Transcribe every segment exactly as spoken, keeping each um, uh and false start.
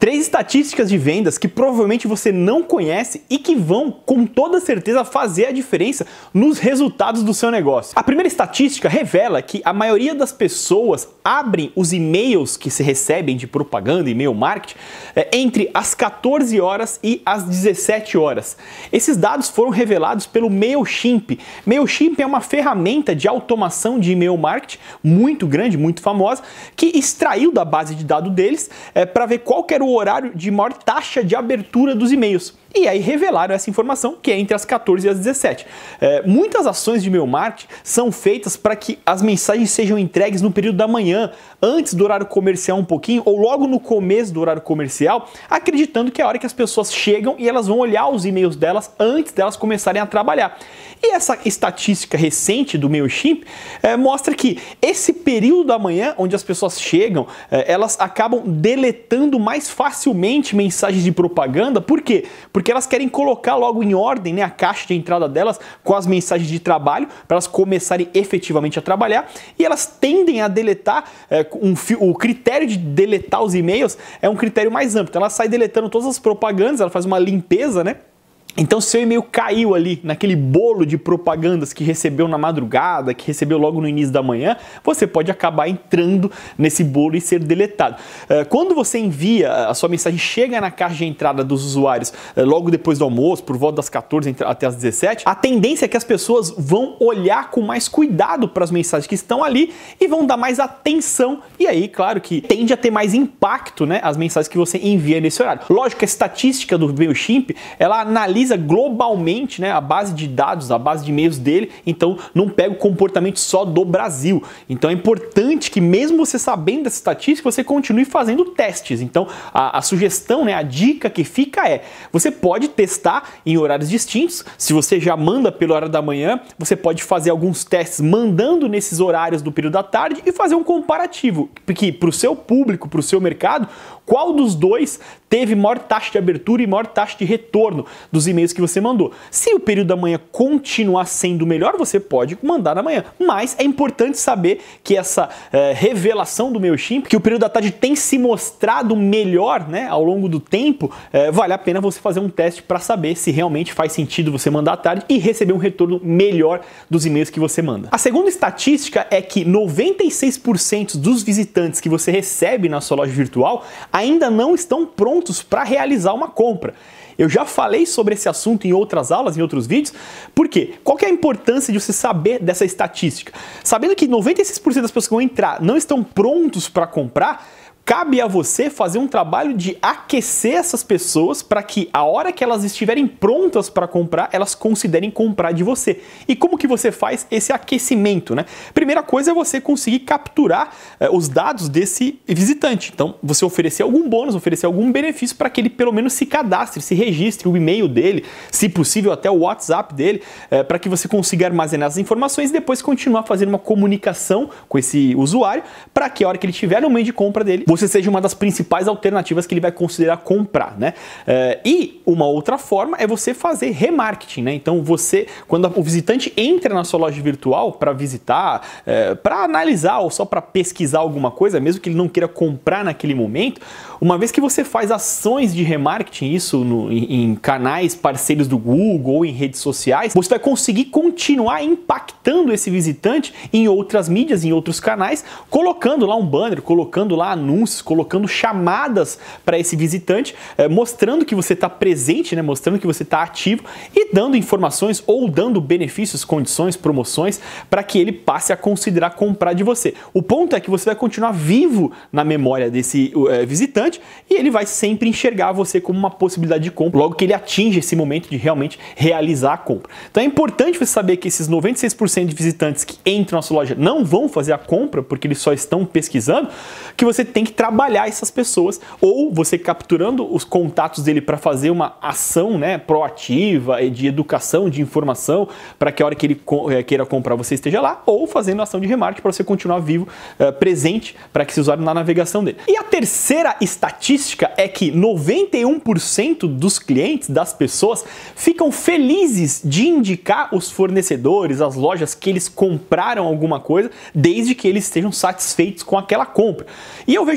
Três estatísticas de vendas que provavelmente você não conhece e que vão, com toda certeza, fazer a diferença nos resultados do seu negócio. A primeira estatística revela que a maioria das pessoas abrem os e-mails que se recebem de propaganda, e-mail marketing, entre as quatorze horas e as dezessete horas. Esses dados foram revelados pelo MailChimp. MailChimp é uma ferramenta de automação de e-mail marketing muito grande, muito famosa, que extraiu da base de dados deles é, para ver qual que era o horário de maior taxa de abertura dos e-mails. E aí revelaram essa informação, que é entre as quatorze e as dezessete. É, muitas ações de e-mail marketing são feitas para que as mensagens sejam entregues no período da manhã, antes do horário comercial um pouquinho, ou logo no começo do horário comercial, acreditando que é a hora que as pessoas chegam e elas vão olhar os e-mails delas antes delas começarem a trabalhar. E essa estatística recente do MailChimp é, mostra que esse período da manhã, onde as pessoas chegam, é, elas acabam deletando mais facilmente mensagens de propaganda. Por quê? Porque elas querem colocar logo em ordem, né, a caixa de entrada delas com as mensagens de trabalho, para elas começarem efetivamente a trabalhar, e elas tendem a deletar, é, um, o critério de deletar os e-mails é um critério mais amplo. Então ela sai deletando todas as propagandas, ela faz uma limpeza, né? Então, se seu e-mail caiu ali naquele bolo de propagandas que recebeu na madrugada, que recebeu logo no início da manhã, você pode acabar entrando nesse bolo e ser deletado. Quando você envia, a sua mensagem chega na caixa de entrada dos usuários logo depois do almoço, por volta das quatorze até as dezessete, a tendência é que as pessoas vão olhar com mais cuidado para as mensagens que estão ali e vão dar mais atenção. E aí, claro que tende a ter mais impacto, né, as mensagens que você envia nesse horário. Lógico que a estatística do MailChimp, ela analisa globalmente, né, a base de dados, a base de e-mails dele, então não pega o comportamento só do Brasil. Então é importante que, mesmo você sabendo dessa estatística, você continue fazendo testes. Então a, a sugestão, né, a dica que fica é, você pode testar em horários distintos. Se você já manda pelo horário da manhã, você pode fazer alguns testes mandando nesses horários do período da tarde e fazer um comparativo, porque para o seu público, para o seu mercado, qual dos dois teve maior taxa de abertura e maior taxa de retorno dos e-mails que você mandou. Se o período da manhã continuar sendo melhor, você pode mandar na manhã. Mas é importante saber que essa é, revelação do MailChimp, que o período da tarde tem se mostrado melhor, né, ao longo do tempo, é, vale a pena você fazer um teste para saber se realmente faz sentido você mandar à tarde e receber um retorno melhor dos e-mails que você manda. A segunda estatística é que noventa e seis por cento dos visitantes que você recebe na sua loja virtual ainda não estão prontos para realizar uma compra. Eu já falei sobre esse assunto em outras aulas, em outros vídeos. Por quê? Qual que é a importância de você saber dessa estatística? Sabendo que noventa e seis por cento das pessoas que vão entrar não estão prontos para comprar, cabe a você fazer um trabalho de aquecer essas pessoas para que, a hora que elas estiverem prontas para comprar, elas considerem comprar de você. E como que você faz esse aquecimento, né? Primeira coisa é você conseguir capturar eh, os dados desse visitante. Então, você oferecer algum bônus, oferecer algum benefício para que ele pelo menos se cadastre, se registre, o e-mail dele, se possível até o WhatsApp dele, eh, para que você consiga armazenar as informações e depois continuar fazendo uma comunicação com esse usuário, para que a hora que ele estiver no meio de compra dele, você seja uma das principais alternativas que ele vai considerar comprar, né? É, e uma outra forma é você fazer remarketing, né? Então você, quando o visitante entra na sua loja virtual para visitar, é, para analisar ou só para pesquisar alguma coisa, mesmo que ele não queira comprar naquele momento, uma vez que você faz ações de remarketing, isso no, em, em canais parceiros do Google ou em redes sociais, você vai conseguir continuar impactando esse visitante em outras mídias, em outros canais, colocando lá um banner, colocando lá anúncios, colocando chamadas para esse visitante, eh, mostrando que você está presente, né, mostrando que você está ativo e dando informações ou dando benefícios, condições, promoções para que ele passe a considerar comprar de você. O ponto é que você vai continuar vivo na memória desse eh, visitante e ele vai sempre enxergar você como uma possibilidade de compra, logo que ele atinge esse momento de realmente realizar a compra. Então é importante você saber que esses noventa e seis por cento de visitantes que entram na sua loja não vão fazer a compra porque eles só estão pesquisando, que você tem que trabalhar essas pessoas, ou você capturando os contatos dele para fazer uma ação, né, proativa, de educação, de informação, para que a hora que ele queira comprar você esteja lá, ou fazendo ação de remarketing para você continuar vivo, uh, presente, para que esse usuário na navegação dele. E a terceira estatística é que noventa e um por cento dos clientes, das pessoas, ficam felizes de indicar os fornecedores, as lojas que eles compraram alguma coisa, desde que eles estejam satisfeitos com aquela compra. E eu vejo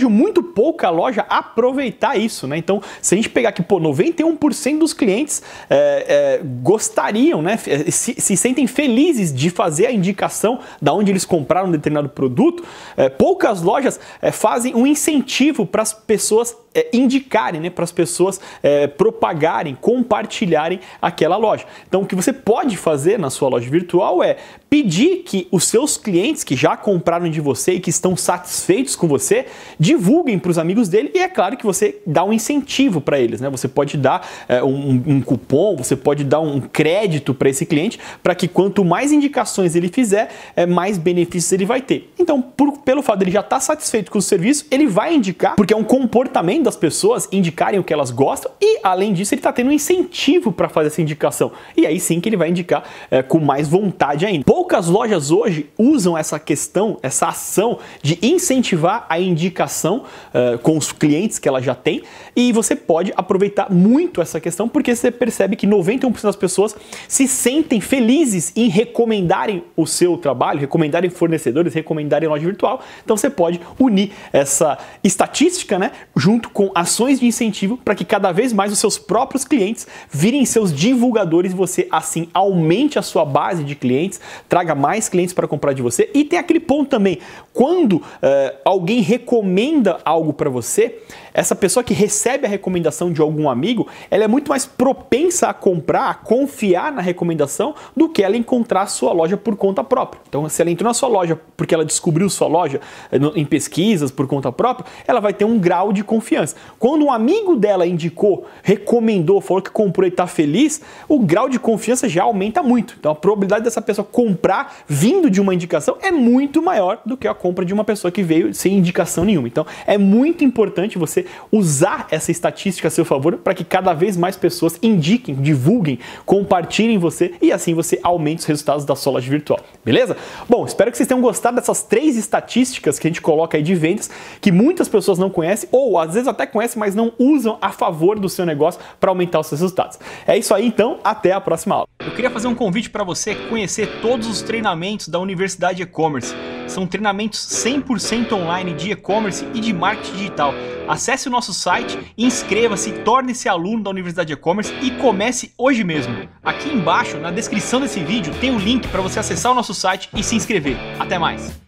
vejo muito pouca loja aproveitar isso, né? Então, se a gente pegar aqui, pô, noventa e um por cento dos clientes é, é, gostariam, né? Se, se sentem felizes de fazer a indicação da onde eles compraram um determinado produto, é, poucas lojas é, fazem um incentivo para as pessoas é, indicarem, né? Para as pessoas é, propagarem, compartilharem aquela loja. Então, o que você pode fazer na sua loja virtual é pedir que os seus clientes que já compraram de você e que estão satisfeitos com você, divulguem para os amigos dele, e é claro que você dá um incentivo para eles, né? Você pode dar é, um, um cupom, você pode dar um crédito para esse cliente, para que quanto mais indicações ele fizer, é, mais benefícios ele vai ter. Então, por, pelo fato dele já estar satisfeito com o serviço, ele vai indicar, porque é um comportamento das pessoas indicarem o que elas gostam, e além disso ele está tendo um incentivo para fazer essa indicação, e aí sim que ele vai indicar é, com mais vontade ainda. Poucas lojas hoje usam essa questão, essa ação de incentivar a indicação uh, com os clientes que ela já tem, e você pode aproveitar muito essa questão, porque você percebe que noventa e um por cento das pessoas se sentem felizes em recomendarem o seu trabalho, recomendarem fornecedores, recomendarem loja virtual. Então você pode unir essa estatística, né, junto com ações de incentivo para que cada vez mais os seus próprios clientes virem seus divulgadores, e você assim aumente a sua base de clientes, traga mais clientes para comprar de você. E tem aquele ponto também, quando uh, alguém recomenda algo para você, essa pessoa que recebe a recomendação de algum amigo, ela é muito mais propensa a comprar, a confiar na recomendação, do que ela encontrar a sua loja por conta própria. Então, se ela entrou na sua loja porque ela descobriu sua loja em pesquisas por conta própria, ela vai ter um grau de confiança. Quando um amigo dela indicou, recomendou, falou que comprou e está feliz, o grau de confiança já aumenta muito. Então, a probabilidade dessa pessoa comprar vindo de uma indicação é muito maior do que a compra de uma pessoa que veio sem indicação nenhuma. Então, é muito importante você usar essa estatística a seu favor para que cada vez mais pessoas indiquem, divulguem, compartilhem você, e assim você aumente os resultados da sua loja virtual. Beleza? Bom, espero que vocês tenham gostado dessas três estatísticas que a gente coloca aí de vendas, que muitas pessoas não conhecem, ou às vezes até conhecem, mas não usam a favor do seu negócio para aumentar os seus resultados. É isso aí, então, até a próxima aula. Eu queria fazer um convite para você conhecer todos os treinamentos da Universidade E-Commerce. São treinamentos cem por cento online de e-commerce e de marketing digital. Acesse o nosso site, inscreva-se, torne-se aluno da Universidade E-Commerce e comece hoje mesmo. Aqui embaixo, na descrição desse vídeo, tem um link para você acessar o nosso site e se inscrever. Até mais!